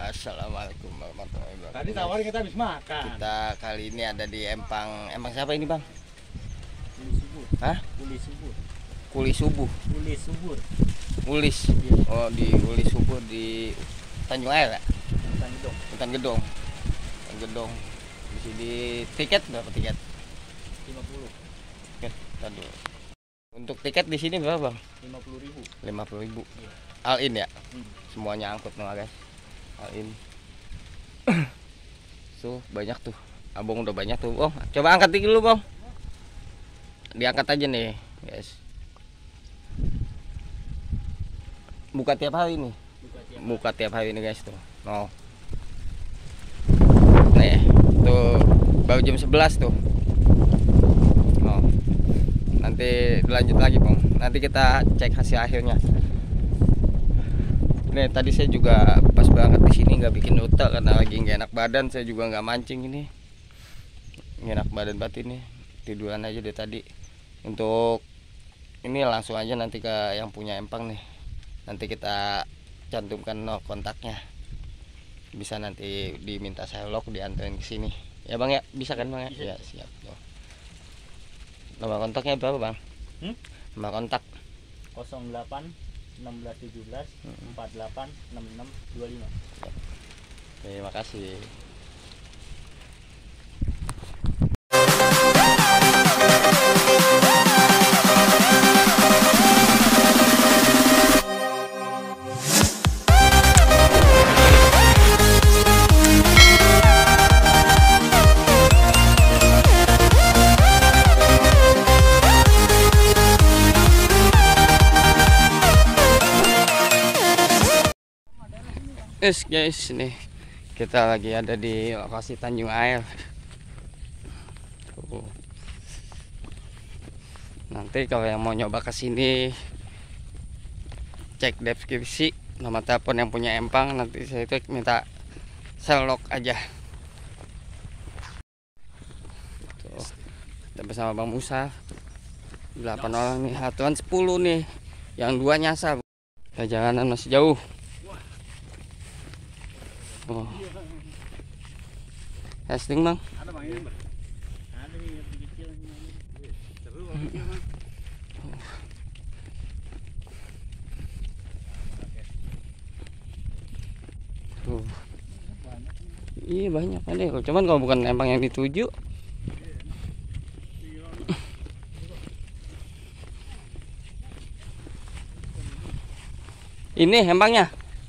Assalamualaikum warahmatullahi wabarakatuh. Tadi tawarin kita habis makan. Kita kali ini ada di Empang. Empang siapa ini, Bang? Kuli subur. Hah? Kuli subur. Kuli Subuh. Kuli subur. Ulis. Iya. Oh, di Ulis Subur di Tanjung Air ya? Hutan Gedong. Hutan Gedong. Hutan Gedong. Di sini tiket berapa tiket? 50. Tiket tadi. Untuk tiket di sini berapa, Bang? 50.000. 50.000. Iya. All in ya? Hmm. Semuanya angkut nih, guys. All in. Tuh, banyak tuh. Abang udah banyak tuh, Bang. Coba angkat dulu, Bang. Diangkat aja nih, guys. Buka tiap hari nih. Buka tiap hari nih, guys tuh. No. Nih, tuh baru jam 11 tuh. No. Nanti dilanjut lagi, Bang. Nanti kita cek hasil akhirnya. Nih, tadi saya juga pas banget di sini nggak bikin rute karena lagi nggak enak badan. Saya juga nggak mancing ini. Nggak enak badan banget ini. Tiduran aja deh tadi. Untuk ini langsung aja nanti ke yang punya empang nih. Nanti kita cantumkan kontaknya. Bisa nanti diminta saya log dianterin ke sini. Ya, Bang ya? Bisa kan, Bang ya? Bisa. Ya, siap. Nomor kontaknya berapa, Bang? Nomor kontak 08 1617 48 66 25. Terima kasih. Guys, nih kita lagi ada di lokasi Tanjung Air. Tuh. Nanti kalau yang mau nyoba ke sini, cek deskripsi nomor telepon yang punya empang. Nanti saya itu minta selok aja. Tuh. Kita bersama Bang Musa 8 orang nih, aturan 10 nih, yang 2 nyasar. Perjalanan masih jauh. Oh. Testing, Bang. Ada Bang ini. Ada nih yang kecil ini. Seru kecil, Bang. Tuh. Iya banyak ada. Cuman kalau bukan empang yang dituju. Ini empangnya.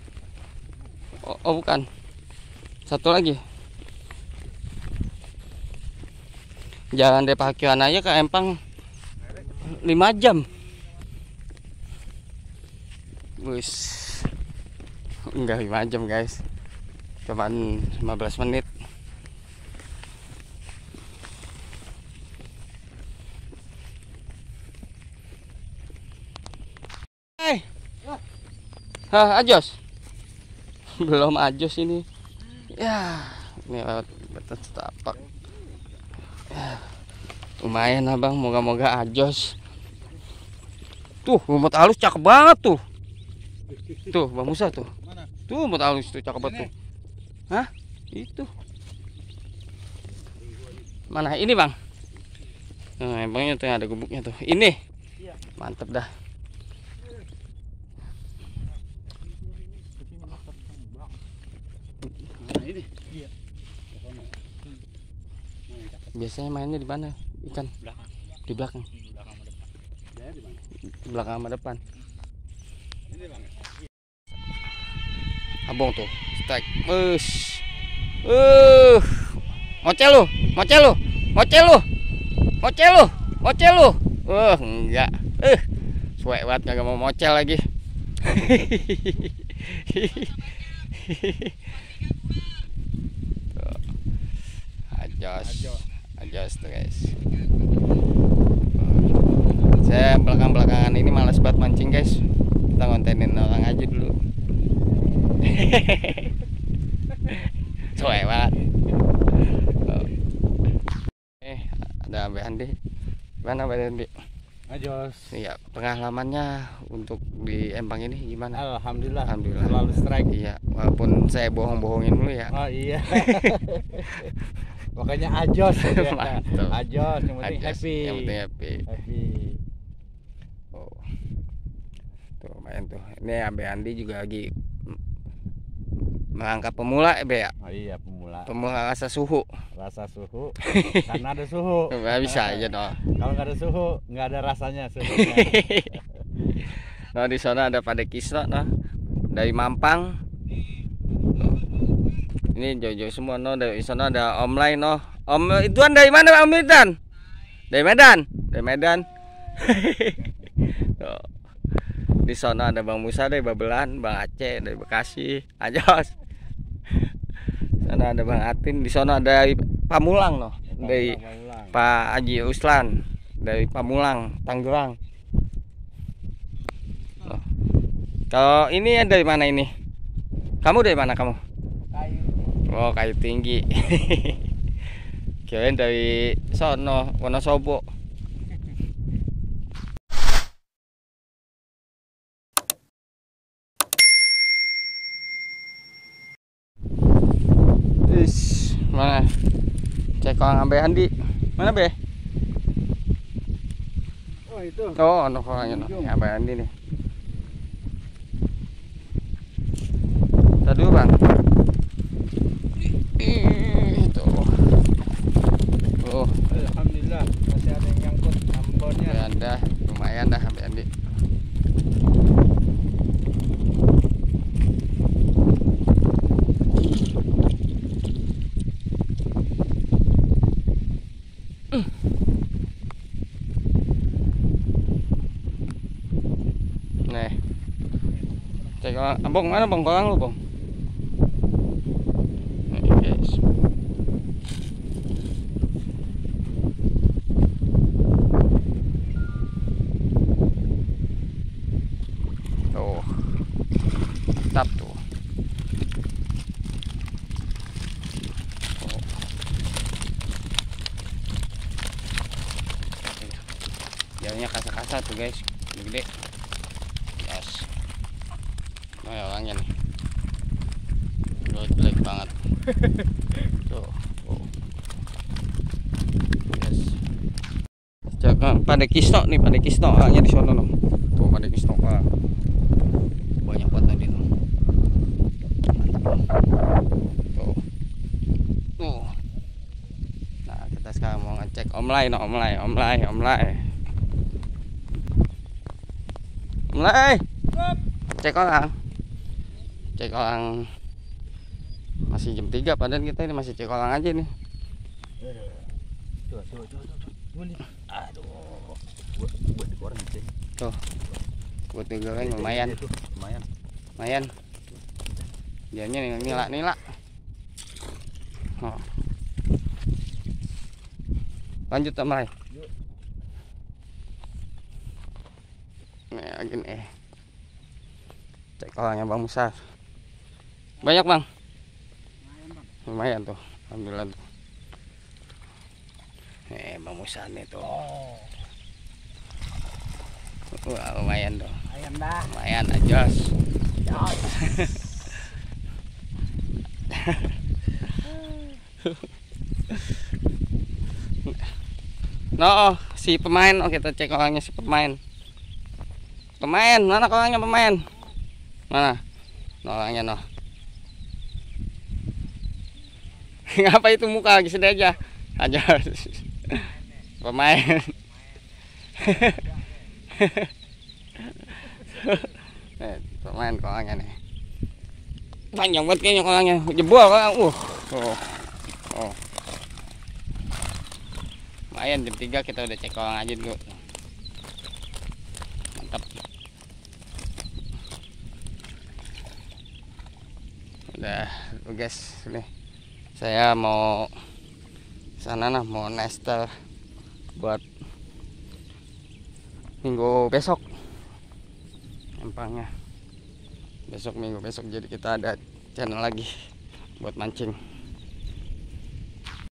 Oh bukan. Satu lagi. Jalan dari parkiran aja ke empang 5 jam. Wis. Enggak 5 jam, guys. Cuman 15 menit. Hai. Hah, Ajos. Belum Ajos ini. Ya, ini lewat batas tapak. Ya, lumayan, Abang. Moga-moga Ajos. Tuh, rumput halus cakep banget tuh. Tuh, Bang Musa tuh. Mana? Tuh, rumput halus tuh cakep banget tuh. Hah? Itu. Mana? Ini, Bang. Nah, empangnya tuh ada gubuknya tuh. Ini. Iya. Mantep dah. Ini. Iya. Biasanya mainnya di mana? Ikan Belakang. di belakang. Belakang depan. Ya, di mana? Di belakang sama depan. Ini, Bang. Abang tuh, strike. Bus. Ngoceh lu, ngoceh lu, ngoceh lu. Ngoceh lu, ngoceh lu. Enggak. Suek banget kagak mau mocel lagi. Ajos tuh, guys. Saya belakang-belakangan ini malas banget mancing, guys. Kita ngontenin orang aja dulu. Suek banget. Ada Mbak Andi. Mana Mbak Andi? Ajos. Iya, pengalamannya untuk di Empang ini gimana? Alhamdulillah. Alhamdulillah. Selalu strike. Iya, walaupun saya bohong-bohongin dulu ya. Oh iya. Makanya ajos ya. Mantap. Ajos, yang penting Ajos, happy. yang penting happy. Happy. Oh. Tuh main tuh. Ini Abe Andi juga lagi mengangkat pemula Be ya. Oh iya, pemula. Pemula rasa suhu. Rasa suhu. Karena ada suhu. Nggak bisa aja dong. Kalau nggak ada suhu, nggak ada rasanya suhunya. Nah di sana ada Pak Dekisno nah dari Mampang. Ini jauh-jauh semua no, dari sana ada Om Lain no. Om Ituan dari mana Om Ituan? Dari Medan. Dari Medan. Tuh. Di sana ada Bang Musa dari Babelan, Bang Aceh dari Bekasi, Ajos. Sana ada Bang Atin, di sana ada Pamulang no, dari Pak Haji Uslan dari Pamulang, Tangerang. Loh. Kalau ini dari mana ini? Kamu dari mana kamu? Kayu. Oh, Kayu Tinggi. Kirain dari sono, Wonosobo. Mana? Cek orang Abe Andi. Mana Be? Oh itu. Oh, no orangnya no. Ya, Abe Andi nih. Tadi Bang. Itu. Oh, Alhamdulillah masih ada yang nyangkut ambonnya. lumayan dah Abe Andi. Nih. Cek abang mana bang kolang lu bang? Nih guys. Tuh. Tap tuh. Oh. Jalannya kasar-kasar tuh guys, gede. Yes. Oh ya orangnya nih. Jelek banget. Tuh. Oh. Yes. Jangan pada Kisno nih, pada Kisno orangnya di sono no. Tuh pada Kisno. Ah. Banyak banget tadi no. Mantap. Tuh. Tuh. Nah, kita sekarang mau ngecek Om Lai no, Om Lai. Mulai cek orang masih jam 3 padahal kita ini masih cek orang aja nih. Coba. Aduh. Buat digoreng sih. Tuh buat digoreng lumayan. Lumayan dianya nila. Oh. Lanjut Om Lai. Nih lagi nih. Cek kolangnya Bang Musa. Banyak Bang? Lumayan tuh. Alhamdulillah tuh. Nih Bang Musa nih tuh. Wah lumayan tuh. Ayam dah. Lumayan ajos. No, si pemain. Oh kita cek kolangnya si pemain. Mana kolangnya pemain? Mana? Orangnya no. Ngapa itu muka lagi sedih aja? Pemain. Pemain kolangnya nih. Panjang banget kayaknya kolangnya. Jebol kolang. Oh. Lumayan jam 3 kita udah cek kolang aja dulu. Mantap. Udah guys, nih saya mau sana nah, mau nester buat minggu besok empangnya. Minggu besok jadi kita ada channel lagi buat mancing.